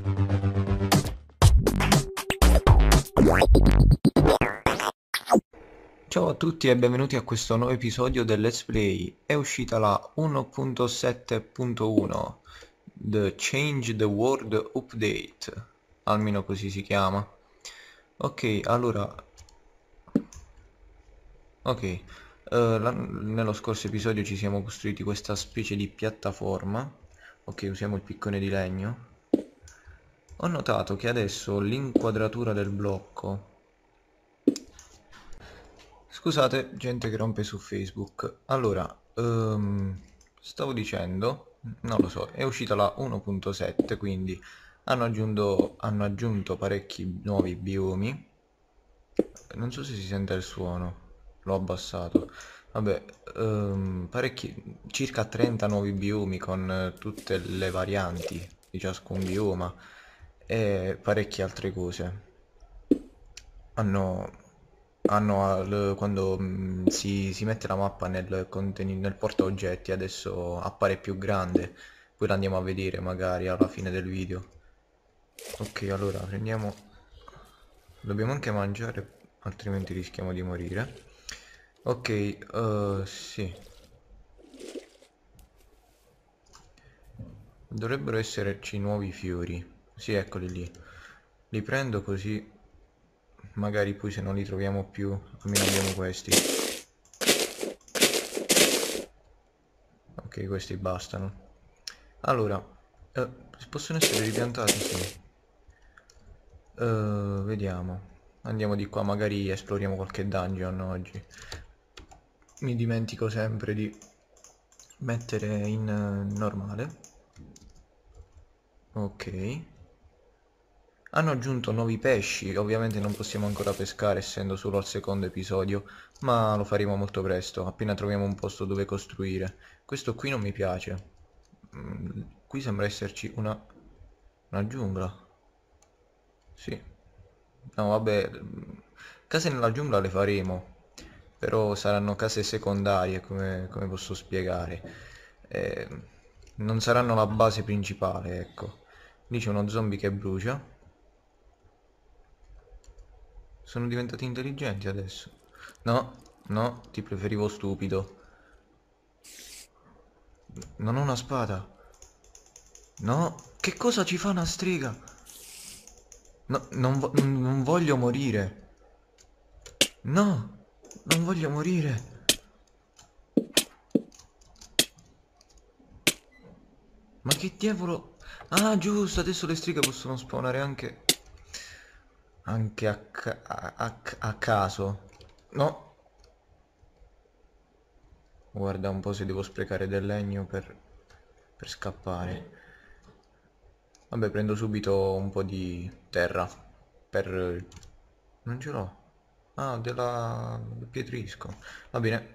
Ciao a tutti e benvenuti a questo nuovo episodio del Let's Play. È uscita la 1.7.1 The Change the World Update, almeno così si chiama. Ok, allora, nello scorso episodio ci siamo costruiti questa specie di piattaforma. Ok, usiamo il piccone di legno. Ho notato che adesso l'inquadratura del blocco. Scusate, gente che rompe su Facebook. Allora, stavo dicendo, non lo so, è uscita la 1.7, quindi hanno aggiunto parecchi nuovi biomi. Non so se si sente il suono, l'ho abbassato. Vabbè, circa 30 nuovi biomi con tutte le varianti di ciascun bioma e parecchie altre cose. Hanno, quando si mette la mappa nel porta oggetti, adesso appare più grande, poi la andiamo a vedere magari alla fine del video. Ok, allora prendiamo, dobbiamo anche mangiare, altrimenti rischiamo di morire. Ok, sì, dovrebbero esserci nuovi fiori. Sì, eccoli lì. Li prendo così magari poi se non li troviamo più almeno abbiamo questi. Ok, questi bastano. Allora, possono essere ripiantati? Sì. Vediamo. Andiamo di qua, magari esploriamo qualche dungeon oggi. Mi dimentico sempre di mettere in normale. Ok. Hanno aggiunto nuovi pesci, ovviamente non possiamo ancora pescare essendo solo al secondo episodio, ma lo faremo molto presto, appena troviamo un posto dove costruire. Questo qui non mi piace. Qui sembra esserci una giungla. Sì. No, vabbè, case nella giungla le faremo, però saranno case secondarie, come posso spiegare. Eh, non saranno la base principale, ecco. Lì c'è uno zombie che brucia. Sono diventati intelligenti adesso. No, no, ti preferivo stupido. Non ho una spada. No, che cosa ci fa una strega? No, non voglio morire. No, non voglio morire. Ma che diavolo? Ah, giusto, adesso le streghe possono spawnare anche a caso. No, guarda un po' se devo sprecare del legno per scappare. Vabbè, prendo subito un po' di terra per... Non ce l'ho. Ah, del pietrisco. Va bene.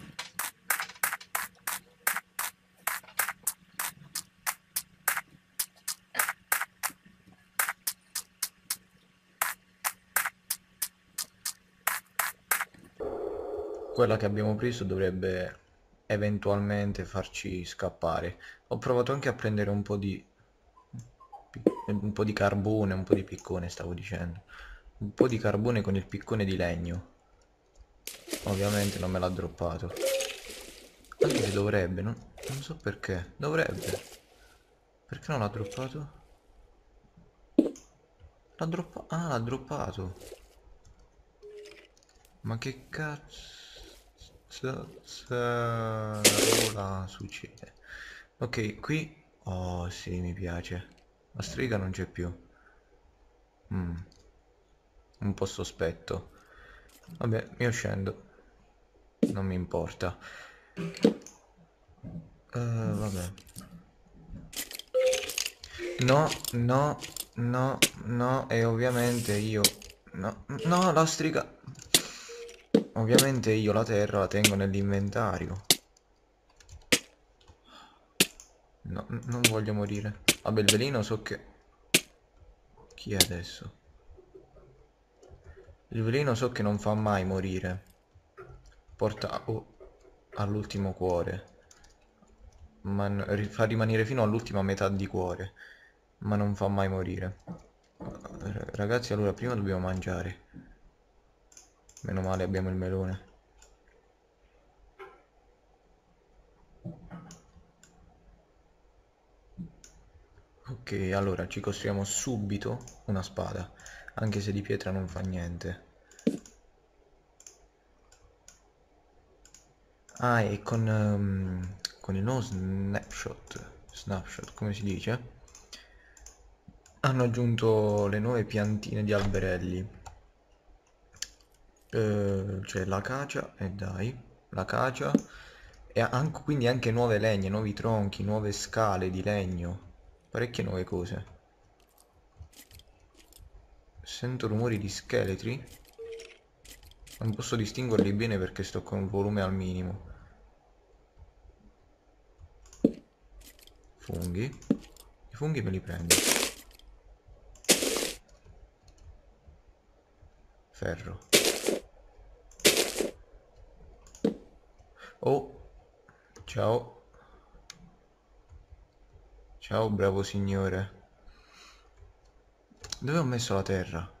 Quella che abbiamo preso dovrebbe eventualmente farci scappare. Ho provato anche a prendere un po' di carbone, un po' di piccone, stavo dicendo. Un po' di carbone con il piccone di legno. Ovviamente non me l'ha droppato. Anche se dovrebbe, non so perché. Dovrebbe. Perché non l'ha droppato? L'ha droppato. Ah, l'ha droppato. Ma che cazzarola succede? Ok, qui... Oh, sì, mi piace. La strega non c'è più. Mm, un po' sospetto. Vabbè, io scendo. Non mi importa. Vabbè. No, no, no, no, e ovviamente io... No, no, la strega... Ovviamente io la terra la tengo nell'inventario. No, non voglio morire. Vabbè, il veleno so che... Chi è adesso? Il veleno so che non fa mai morire. Porta all'ultimo cuore. Ma fa rimanere fino all'ultima metà di cuore. ma non fa mai morire. Ragazzi, allora prima dobbiamo mangiare. Meno male abbiamo il melone. Ok, allora ci costruiamo subito una spada, anche se di pietra non fa niente. Ah, e con il nuovo snapshot, come si dice? Hanno aggiunto le nuove piantine di alberelli. Cioè l'acacia, e dai, l'acacia, e quindi anche nuove legne, nuovi tronchi, nuove scale di legno, parecchie nuove cose. Sento rumori di scheletri, non posso distinguerli bene perché sto con il volume al minimo. Funghi, i funghi me li prendo. Ferro. Oh, ciao, ciao bravo signore. Dove ho messo la terra?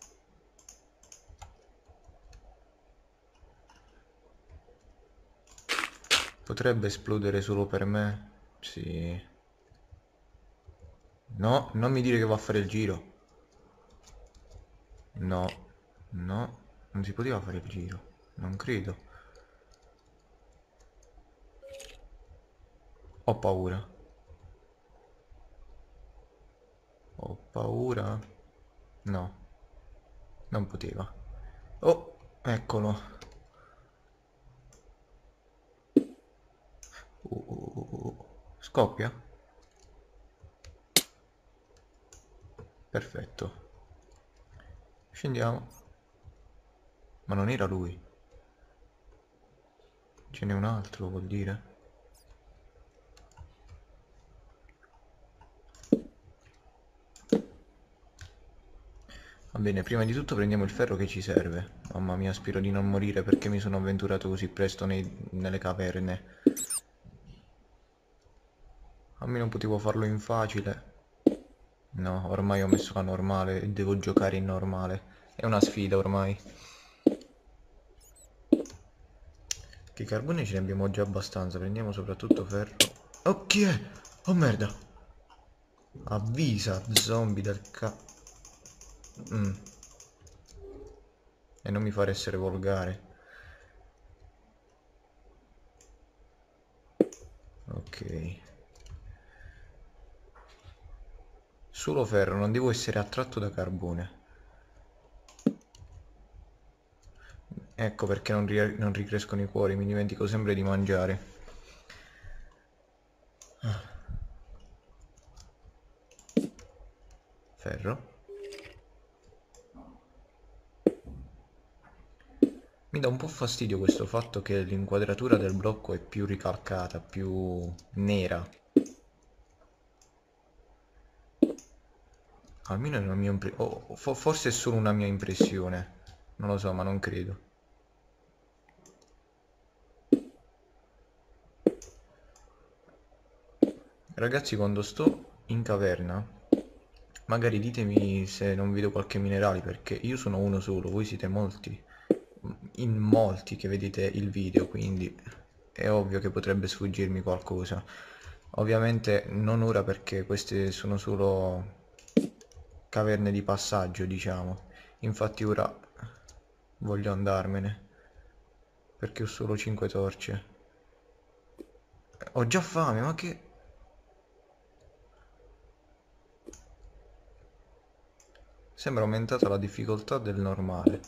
Potrebbe esplodere solo per me? Sì. No, non mi dire che va a fare il giro. No, no, non si poteva fare il giro. Non credo. Ho paura. Ho paura. No, non poteva. Oh, eccolo. Scoppia? Perfetto. Scendiamo. Ma non era lui. Ce n'è un altro, vuol dire. Va bene, prima di tutto prendiamo il ferro che ci serve. Mamma mia, spero di non morire perché mi sono avventurato così presto nelle caverne. Almeno potevo farlo in facile. No, ormai ho messo la normale e devo giocare in normale. È una sfida ormai. Che carbone ce ne abbiamo già abbastanza, prendiamo soprattutto ferro. Oh, chi è? Oh merda! Avvisa, zombie del Mm. E non mi fare essere volgare. Ok. Solo ferro, non devo essere attratto da carbone. Ecco perché non ricrescono i cuori, mi dimentico sempre di mangiare. Ferro. Mi dà un po' fastidio questo fatto che l'inquadratura del blocco è più ricalcata, più nera. Almeno è una mia impressione. Forse è solo una mia impressione. Non lo so, ma non credo. Ragazzi, quando sto in caverna, magari ditemi se non vedo qualche minerale, perché io sono uno solo, voi siete molti. In molti che vedete il video, quindi è ovvio che potrebbe sfuggirmi qualcosa. Ovviamente non ora perché queste sono solo caverne di passaggio, diciamo. Infatti ora voglio andarmene perché ho solo 5 torce. Ho già fame, ma che... Sembra aumentata la difficoltà del normale.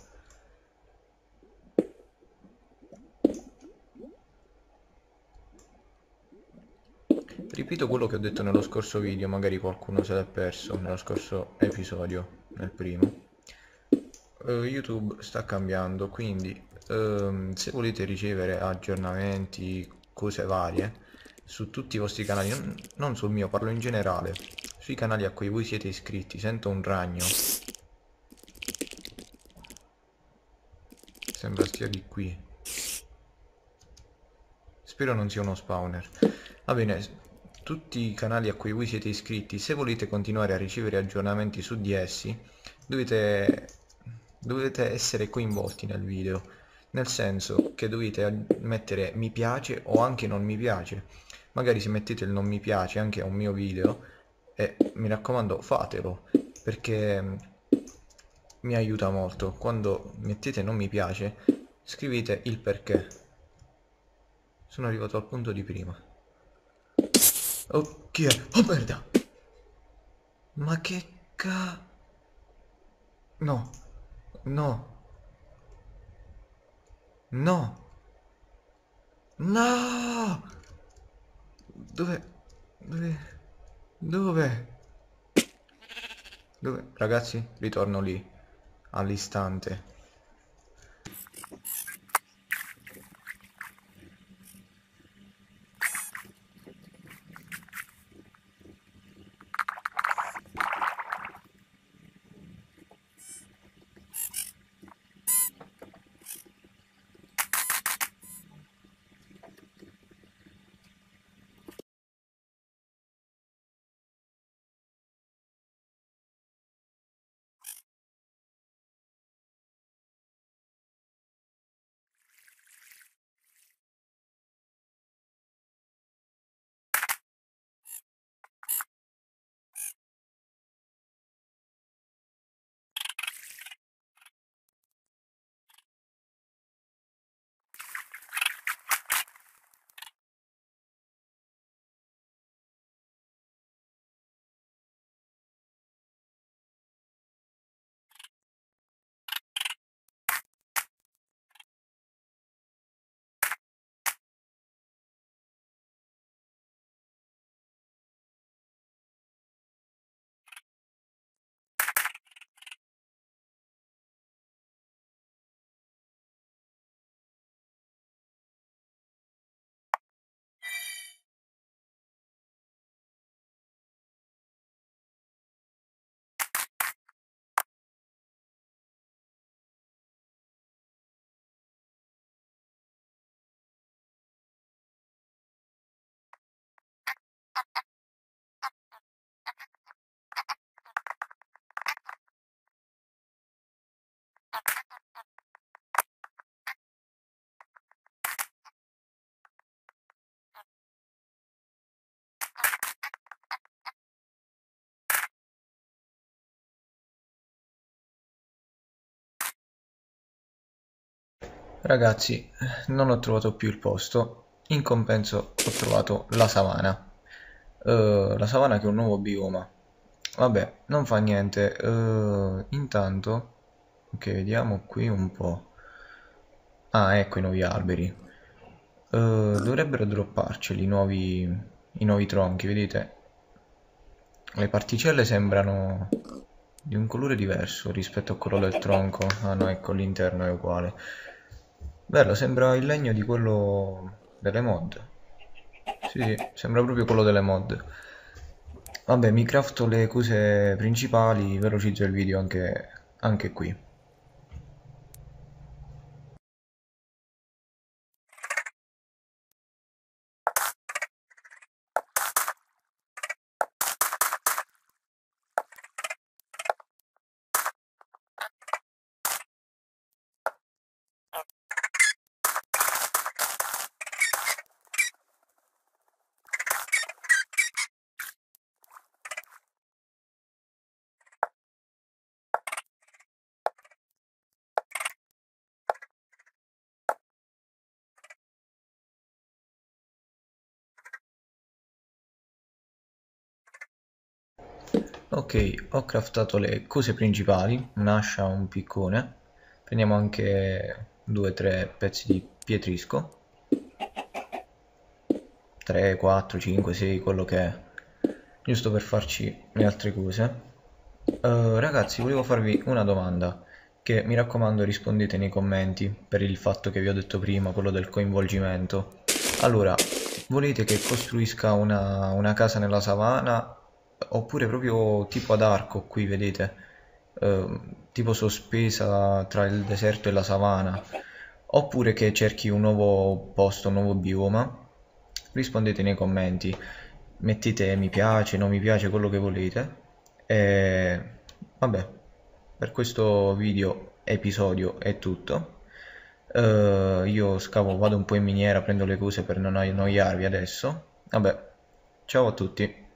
Ripeto quello che ho detto nello scorso video, magari qualcuno se l'è perso, nello scorso episodio, nel primo. YouTube sta cambiando, quindi se volete ricevere aggiornamenti, cose varie, su tutti i vostri canali, non sul mio, parlo in generale, sui canali a cui voi siete iscritti, sento un ragno. Sembra stia di qui. Spero non sia uno spawner. Va bene, tutti i canali a cui voi siete iscritti, se volete continuare a ricevere aggiornamenti su di essi, dovete, dovete essere coinvolti nel video, nel senso che dovete mettere mi piace o anche non mi piace. Magari se mettete il non mi piace anche a un mio video, e mi raccomando fatelo, perché mi aiuta molto. Quando mettete non mi piace, scrivete il perché. Sono arrivato al punto di prima. Oh, chi è? Oh merda! Ma che ca... No, no, no, no! Dove? Dove? Dove? Dove? Ragazzi, ritorno lì, all'istante. Ragazzi, non ho trovato più il posto, in compenso ho trovato la savana. La savana che è un nuovo bioma. Vabbè, non fa niente. Intanto, ok, vediamo qui un po'. Ah, ecco i nuovi alberi. Dovrebbero dropparceli i nuovi tronchi, vedete? Le particelle sembrano di un colore diverso rispetto a quello del tronco. Ah no, ecco, l'interno è uguale. Bello, sembra il legno di quello delle mod. Sì, sì, sembra proprio quello delle mod. Vabbè, mi crafto le cose principali, velocizzo il video anche qui. Ok, ho craftato le cose principali, un'ascia, un piccone. Prendiamo anche 2-3 pezzi di pietrisco. 3, 4, 5, 6, quello che è. Giusto per farci le altre cose. Ragazzi, volevo farvi una domanda, che mi raccomando rispondete nei commenti, per il fatto che vi ho detto prima, quello del coinvolgimento. Allora, volete che costruisca una casa nella savana, oppure proprio tipo ad arco qui, vedete? Tipo sospesa tra il deserto e la savana, oppure che cerchi un nuovo posto, un nuovo bioma? Rispondete nei commenti. mettete mi piace, non mi piace, quello che volete. E vabbè, per questo video episodio è tutto. Io scavo, vado un po' in miniera, prendo le cose per non annoiarvi adesso. Vabbè, ciao a tutti.